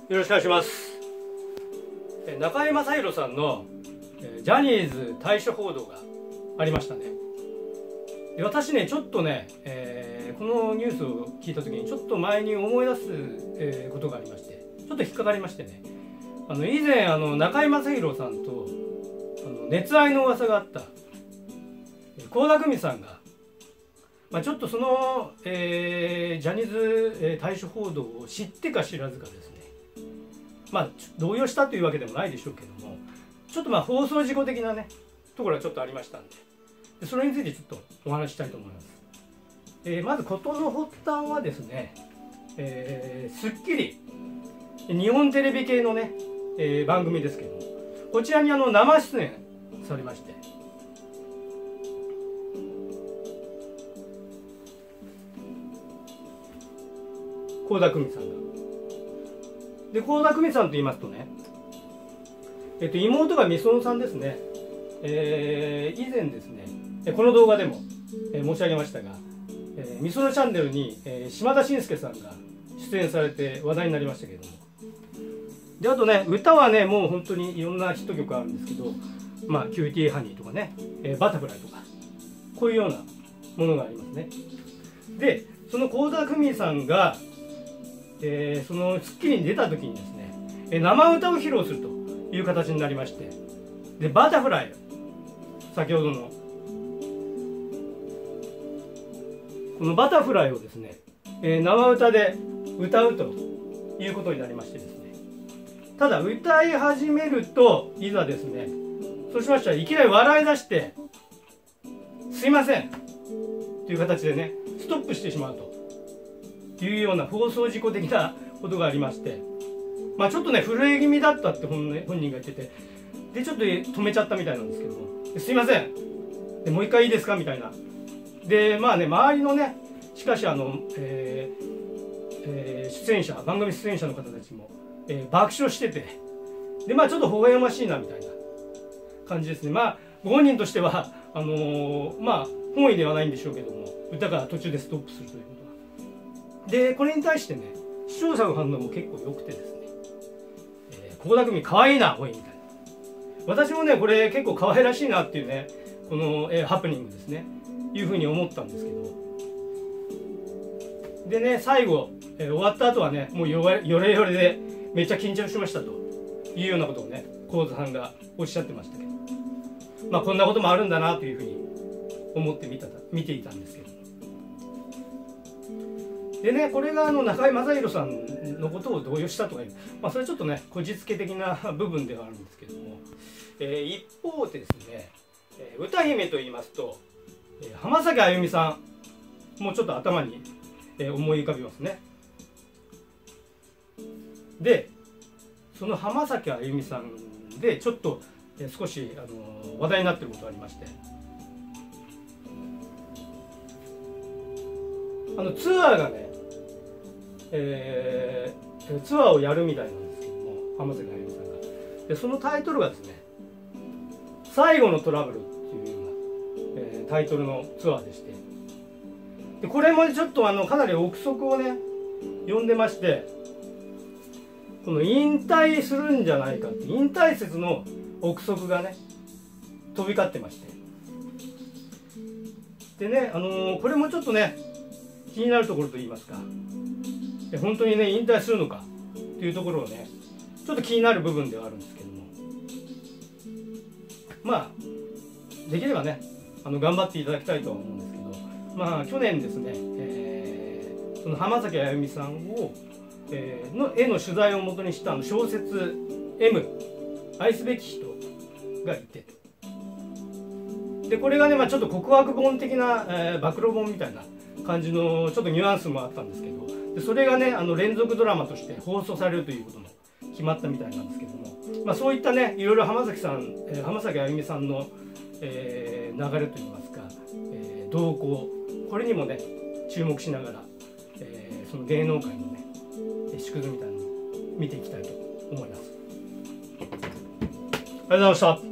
よろしくお願いします。中居正広さんのジャニーズ退所報道がありましたね。で私ねちょっとね、このニュースを聞いた時にちょっと前に思い出す、ことがありまして、ちょっと引っかかりましてね、以前中居正広さんと熱愛の噂があった倖田來未さんが、ちょっとその、ジャニーズ、退所報道を知ってか知らずかですね、動揺したというわけでもないでしょうけども、ちょっと放送事故的なねところがちょっとありましたんで、それについてちょっとお話ししたいと思います。まず事の発端はですね、スッキリ日本テレビ系のね、番組ですけども、こちらに生出演されまして、倖田來未さんが。で倖田來未さんと言いますとね、妹がみそのさんですね。以前ですねこの動画でも、申し上げましたが、みそのチャンネルに、島田紳介さんが出演されて話題になりましたけれども、であとね歌はねもう本当にいろんなヒット曲あるんですけど、キューティーハニーとかね、バタフライとかこういうようなものがありますね。でその倖田來未さんがその『スッキリ』に出た時にですね、生歌を披露するという形になりまして、でバタフライ、先ほどのこのバタフライをですね、生歌で歌うということになりましてですね、ただ歌い始めるといざですね、そうしましたらいきなり笑い出して「すいません」という形でねストップしてしまうというような放送事故的なことがありまして、ちょっとね震え気味だったって本人が言ってて、でちょっと止めちゃったみたいなんですけども「すいません」で「もう一回いいですか?」みたいな。で周りのねしかし出演者、番組出演者の方たちも、爆笑してて、でちょっと微笑ましいなみたいな感じですね。ご本人としては本意ではないんでしょうけども、歌が途中でストップするということは。でこれに対してね視聴者の反応も結構良くてですね「倖田來未かわいいなおい」みたいな、私もねこれ結構可愛らしいなっていうねこの、ハプニングですねいうふうに思ったんですけど、でね最後、終わった後はねもうよれよれでめっちゃ緊張しましたというようなことをね幸田さんがおっしゃってましたけど、こんなこともあるんだなというふうに思って見ていたんですけど、でねこれが中居正広さんのことを動揺したとかいう、それちょっとねこじつけ的な部分ではあるんですけども、一方でですね、歌姫といいますと浜崎あゆみさんもちょっと頭に思い浮かびますね。でその浜崎あゆみさんでちょっと少し話題になっていることがありまして、ツアーがね、ツアーをやるみたいなんですけども、浜崎あゆみさんがでそのタイトルがですね「最後のトラブル」っていうような、タイトルのツアーでして、でこれもちょっとかなり憶測をね呼んでまして、この引退するんじゃないかって引退説の憶測がね飛び交ってまして、でねこれもちょっとね気になるところといいますか、本当にね引退するのかというところをねちょっと気になる部分ではあるんですけども、できればね頑張っていただきたいとは思うんですけど、去年ですね、その浜崎あゆみさんを、の取材をもとにした小説「M 愛すべき人」がいて、でこれがね、ちょっと告白本的な、暴露本みたいな感じのちょっとニュアンスもあったんですけど、でそれがね連続ドラマとして放送されるということも決まったみたいなんですけども、そういったねいろいろ浜崎あゆみさんの、流れといいますか、動向、これにもね注目しながら、その芸能界のね縮図みたいなのを見ていきたいと思います。ありがとうございました。